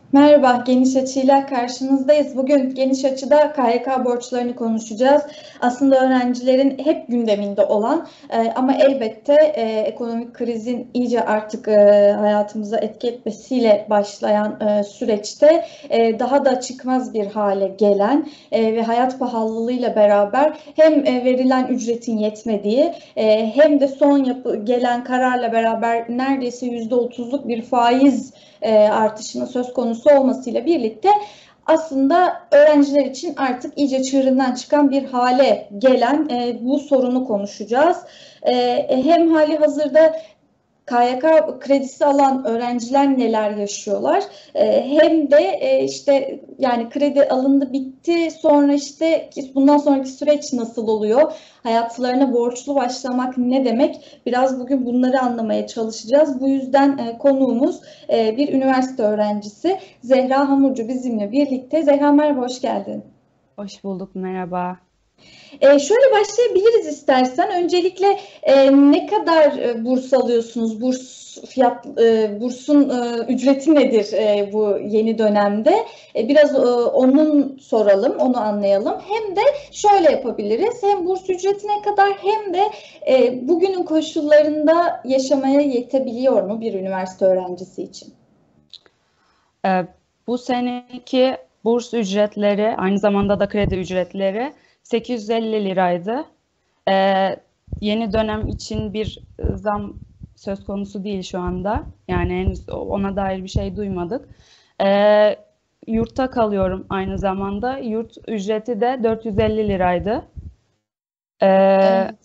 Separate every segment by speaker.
Speaker 1: Merhaba, Geniş Açı'yla karşınızdayız. Bugün Geniş Açı'da KYK borçlarını konuşacağız. Aslında öğrencilerin hep gündeminde olan ama elbette ekonomik krizin iyice artık hayatımıza etki etmesiyle başlayan süreçte daha da çıkmaz bir hale gelen ve hayat pahalılığıyla beraber hem verilen ücretin yetmediği hem de gelen kararla beraber neredeyse %30'luk bir faiz artışının söz konusu olmasıyla birlikte aslında öğrenciler için artık iyice çığırından çıkan bir hale gelen bu sorunu konuşacağız. Hem hali hazırda KYK kredisi alan öğrenciler neler yaşıyorlar? Hem de işte yani kredi alındı bitti sonra işte bundan sonraki süreç nasıl oluyor? Hayatlarına borçlu başlamak ne demek? Biraz bugün bunları anlamaya çalışacağız. Bu yüzden konuğumuz bir üniversite öğrencisi Zehra Hamurcu bizimle birlikte. Zehra merhaba, hoş geldin.
Speaker 2: Hoş bulduk, merhaba.
Speaker 1: Şöyle başlayabiliriz istersen. Öncelikle ne kadar burs alıyorsunuz? Bursun ücreti nedir bu yeni dönemde? Biraz onun soralım, onu anlayalım. Hem de şöyle yapabiliriz. Hem burs ücreti ne kadar hem de bugünün koşullarında yaşamaya yetebiliyor mu bir üniversite öğrencisi için?
Speaker 2: Ee, Bu seneki burs ücretleri, aynı zamanda da kredi ücretleri 850 liraydı. Ee, Yeni dönem için bir zam söz konusu değil şu anda. Yani henüz ona dair bir şey duymadık. Ee, Yurtta kalıyorum aynı zamanda. Yurt ücreti de 450 liraydı. Ee,
Speaker 1: Evet.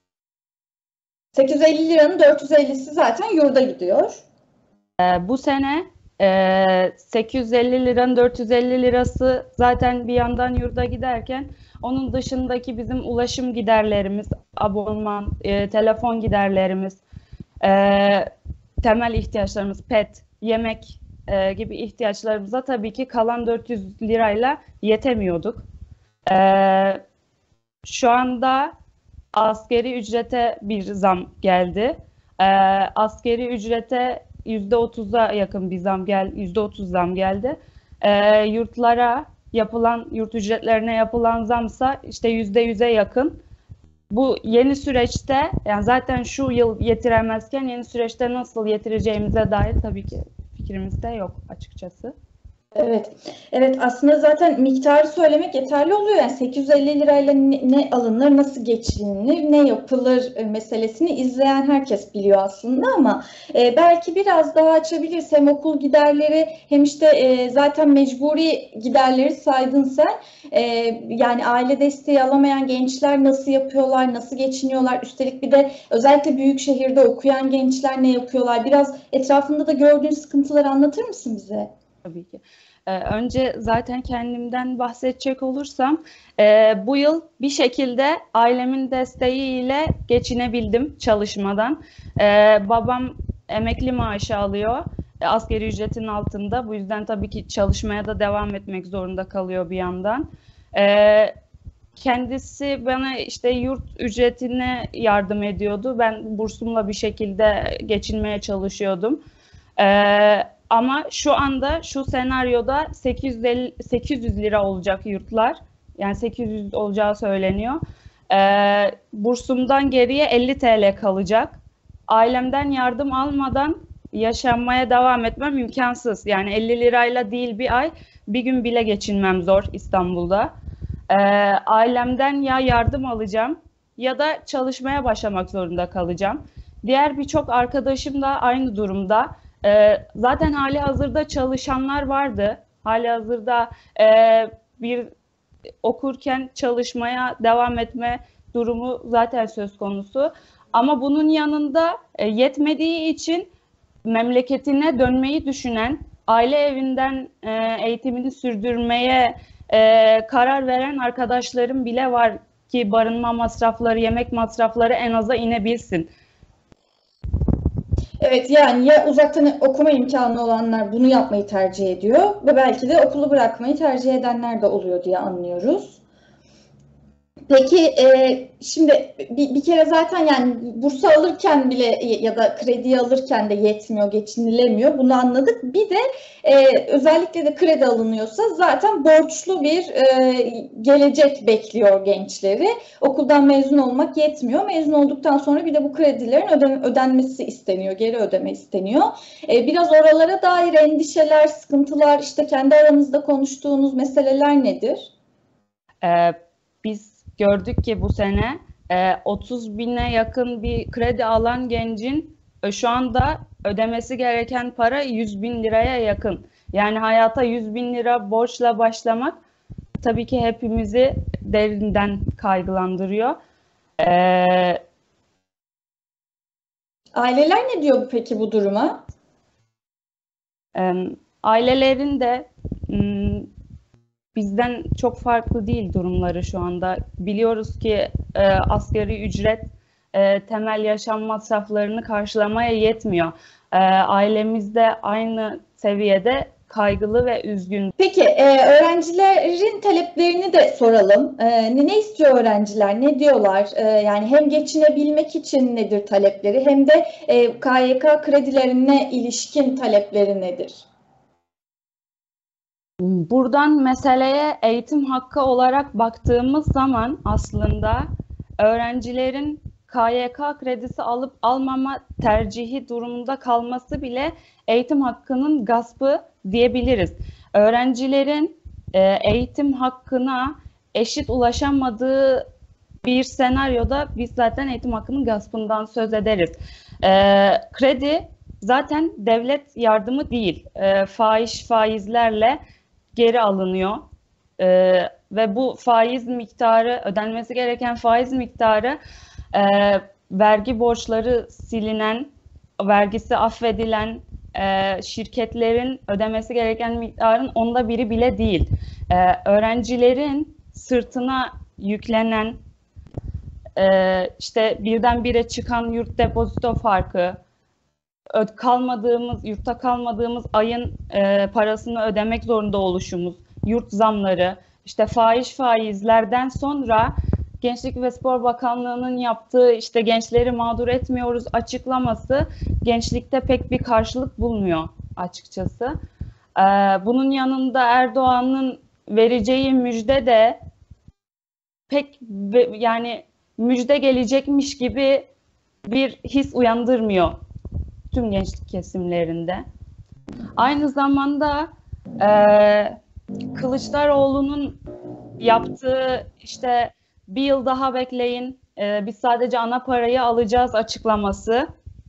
Speaker 1: 850 liranın 450'si zaten yurda gidiyor.
Speaker 2: Bu sene 850 liranın 450 lirası zaten bir yandan yurda giderken onun dışındaki bizim ulaşım giderlerimiz, abonman, telefon giderlerimiz, e, temel ihtiyaçlarımız, pet, yemek gibi ihtiyaçlarımıza tabii ki kalan 400 lirayla yetemiyorduk. E, Şu anda askeri ücrete bir zam geldi. Ee, Askeri ücrete %30'a yakın bir zam %30 zam geldi. Yurtlara yapılan, yurt ücretlerine yapılan zamsa işte %100'e yakın. Bu yeni süreçte, yani zaten şu yıl yetiremezken yeni süreçte nasıl yetireceğimize dair tabii ki fikrimiz de yok açıkçası.
Speaker 1: Evet. Evet, aslında zaten miktarı söylemek yeterli oluyor. Yani 850 lirayla ne alınır, nasıl geçinilir, ne yapılır meselesini izleyen herkes biliyor aslında ama belki biraz daha açabiliriz. Hem okul giderleri hem işte zaten mecburi giderleri saydın sen. E, Yani aile desteği alamayan gençler nasıl yapıyorlar, nasıl geçiniyorlar? Üstelik bir de özellikle büyük şehirde okuyan gençler ne yapıyorlar? Biraz etrafında da gördüğün sıkıntıları anlatır mısın bize?
Speaker 2: Tabii ki. Önce zaten kendimden bahsedecek olursam, bu yıl bir şekilde ailemin desteğiyle geçinebildim çalışmadan. Babam emekli maaşı alıyor, asgari ücretin altında. Bu yüzden tabii ki çalışmaya da devam etmek zorunda kalıyor bir yandan. Kendisi bana işte yurt ücretine yardım ediyordu. Ben bursumla bir şekilde geçinmeye çalışıyordum. Ama şu anda şu senaryoda 800 lira olacak yurtlar. Yani 800 olacağı söyleniyor. Bursumdan geriye 50 TL kalacak. Ailemden yardım almadan yaşanmaya devam etmem imkansız. Yani 50 lirayla değil bir ay, bir gün bile geçinmem zor İstanbul'da. Ee, Ailemden ya yardım alacağım ya da çalışmaya başlamak zorunda kalacağım. Diğer birçok arkadaşım da aynı durumda. Zaten hali hazırda çalışanlar vardı. Hali hazırda e, bir okurken çalışmaya devam etme durumu zaten söz konusu. Ama bunun yanında yetmediği için memleketine dönmeyi düşünen, aile evinden eğitimini sürdürmeye karar veren arkadaşlarım bile var ki barınma masrafları, yemek masrafları en aza inebilsin.
Speaker 1: Evet, yani ya uzaktan okuma imkanı olanlar bunu yapmayı tercih ediyor ve belki de okulu bırakmayı tercih edenler de oluyor diye anlıyoruz. Peki şimdi bir kere zaten yani bursu alırken bile ya da krediyi alırken de yetmiyor, geçinilemiyor. Bunu anladık. Bir de özellikle de kredi alınıyorsa zaten borçlu bir gelecek bekliyor gençleri. Okuldan mezun olmak yetmiyor. Mezun olduktan sonra bir de bu kredilerin ödenmesi isteniyor, geri ödeme isteniyor. Biraz oralara dair endişeler, sıkıntılar, işte kendi aranızda konuştuğunuz meseleler nedir?
Speaker 2: Biz gördük ki bu sene 30 bine yakın bir kredi alan gencin şu anda ödemesi gereken para 100 bin liraya yakın. Yani hayata 100 bin lira borçla başlamak tabii ki hepimizi derinden kaygılandırıyor.
Speaker 1: Aileler ne diyor peki bu duruma?
Speaker 2: Ailelerin de bizden çok farklı değil durumları şu anda. Biliyoruz ki asgari ücret temel yaşam masraflarını karşılamaya yetmiyor. Ailemiz de aynı seviyede kaygılı ve üzgün.
Speaker 1: Peki öğrencilerin taleplerini de soralım. Ne istiyor öğrenciler? Ne diyorlar? Yani hem geçinebilmek için nedir talepleri hem de KYK kredilerine ilişkin talepleri nedir?
Speaker 2: Buradan meseleye eğitim hakkı olarak baktığımız zaman aslında öğrencilerin KYK kredisi alıp almama tercihi durumunda kalması bile eğitim hakkının gaspı diyebiliriz. Öğrencilerin eğitim hakkına eşit ulaşamadığı bir senaryoda biz zaten eğitim hakkının gaspından söz ederiz. Kredi zaten devlet yardımı değil, faizlerle geri alınıyor ve bu faiz miktarı, ödenmesi gereken faiz miktarı vergi borçları silinen, vergisi affedilen şirketlerin ödemesi gereken miktarın 1/10 bile değil. Öğrencilerin sırtına yüklenen işte birdenbire çıkan yurt depozito farkı, yurtta kalmadığımız ayın parasını ödemek zorunda oluşumuz, yurt zamları, işte faizlerden sonra Gençlik ve Spor Bakanlığı'nın yaptığı işte gençleri mağdur etmiyoruz açıklaması gençlikte pek bir karşılık bulmuyor açıkçası. Bunun yanında Erdoğan'ın vereceği müjde de pek yani müjde gelecekmiş gibi bir his uyandırmıyor tüm gençlik kesimlerinde. Aynı zamanda Kılıçdaroğlu'nun yaptığı işte bir yıl daha bekleyin, biz sadece ana parayı alacağız açıklaması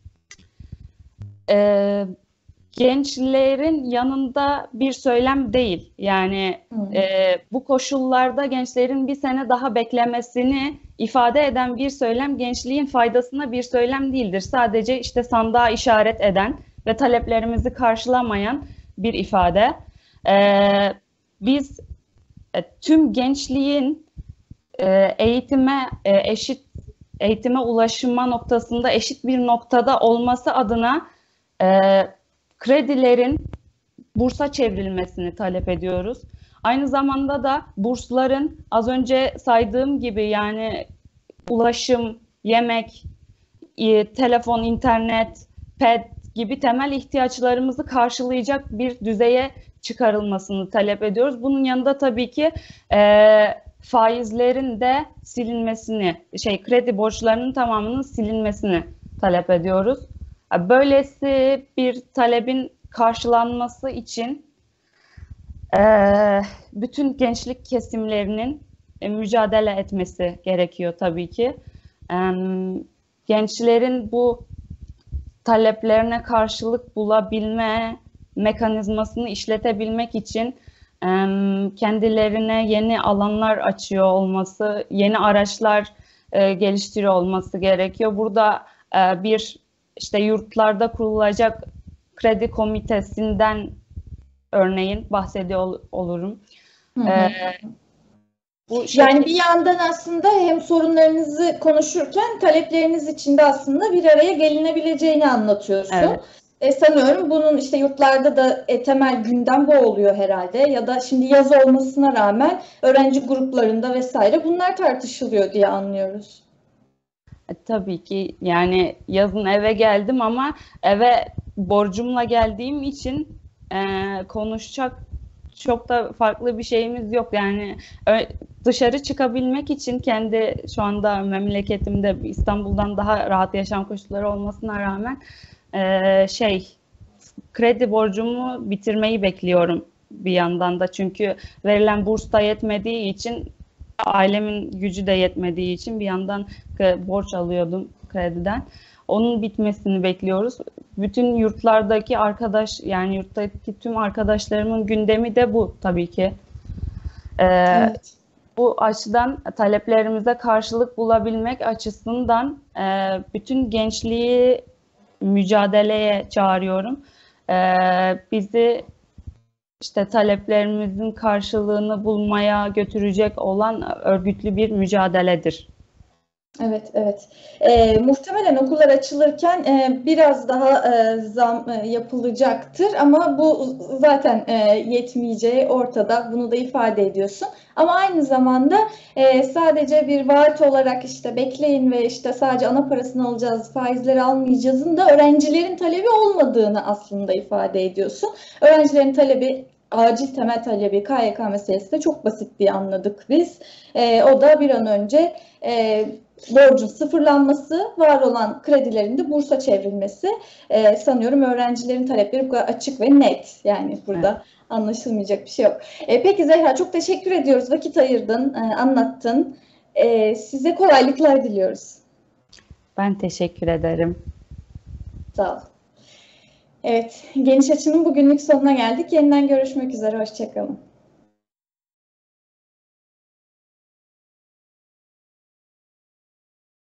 Speaker 2: gençlerin yanında bir söylem değil. Yani bu koşullarda gençlerin bir sene daha beklemesini ifade eden bir söylem gençliğin faydasına bir söylem değildir. Sadece işte sandığa işaret eden ve taleplerimizi karşılamayan bir ifade. Biz tüm gençliğin eğitime ulaşma noktasında eşit bir noktada olması adına kredilerin bursa çevrilmesini talep ediyoruz. Aynı zamanda da bursların az önce saydığım gibi yani ulaşım, yemek, telefon, internet, ped gibi temel ihtiyaçlarımızı karşılayacak bir düzeye çıkarılmasını talep ediyoruz. Bunun yanında tabii ki faizlerin de silinmesini, kredi borçlarının tamamının silinmesini talep ediyoruz. Böylesi bir talebin karşılanması için bütün gençlik kesimlerinin mücadele etmesi gerekiyor tabii ki. Gençlerin bu taleplerine karşılık bulabilme mekanizmasını işletebilmek için kendilerine yeni alanlar açıyor olması, yeni araçlar geliştiriyor olması gerekiyor. Burada bir işte yurtlarda kurulacak kredi komitesinden örneğin bahsediyor olurum.
Speaker 1: Yani bir yandan aslında hem sorunlarınızı konuşurken talepleriniz için de aslında bir araya gelinebileceğini anlatıyorsun.
Speaker 2: Evet.
Speaker 1: Sanıyorum bunun işte yurtlarda da temel gündem bu oluyor herhalde. Ya da şimdi yaz olmasına rağmen öğrenci gruplarında vesaire bunlar tartışılıyor diye anlıyoruz.
Speaker 2: Tabii ki yani yazın eve geldim ama eve borcumla geldiğim için konuşacak çok da farklı bir şeyimiz yok. Yani dışarı çıkabilmek için kendi şu anda memleketimde İstanbul'dan daha rahat yaşam koşulları olmasına rağmen kredi borcumu bitirmeyi bekliyorum bir yandan da. Çünkü verilen burs da yetmediği için ailemin gücü de yetmediği için bir yandan borç alıyordum krediden. Onun bitmesini bekliyoruz. Bütün yurtlardaki yani yurttaki tüm arkadaşlarımın gündemi de bu tabii ki.
Speaker 1: Evet.
Speaker 2: Bu açıdan taleplerimize karşılık bulabilmek açısından bütün gençliği mücadeleye çağırıyorum. Bizi işte taleplerimizin karşılığını bulmaya götürecek olan örgütlü bir mücadeledir.
Speaker 1: Evet, evet. Muhtemelen okullar açılırken biraz daha zam yapılacaktır ama bu zaten yetmeyeceği ortada. Bunu da ifade ediyorsun. Ama aynı zamanda sadece bir vaat olarak işte bekleyin ve işte sadece ana parasını alacağız, faizleri almayacağızın da öğrencilerin talebi olmadığını aslında ifade ediyorsun. Öğrencilerin talebi acil temel talebi KYK meselesi de çok basit diye anladık biz. O da bir an önce borcun sıfırlanması, var olan kredilerin de bursa çevrilmesi. Sanıyorum öğrencilerin talepleri bu kadar açık ve net. Yani burada anlaşılmayacak bir şey yok. Peki Zehra, çok teşekkür ediyoruz. Vakit ayırdın, anlattın. Size kolaylıklar diliyoruz.
Speaker 2: Ben teşekkür ederim.
Speaker 1: Sağ ol. Evet, Geniş Açı'nın bugünlük sonuna geldik. Yeniden görüşmek üzere, hoşça kalın.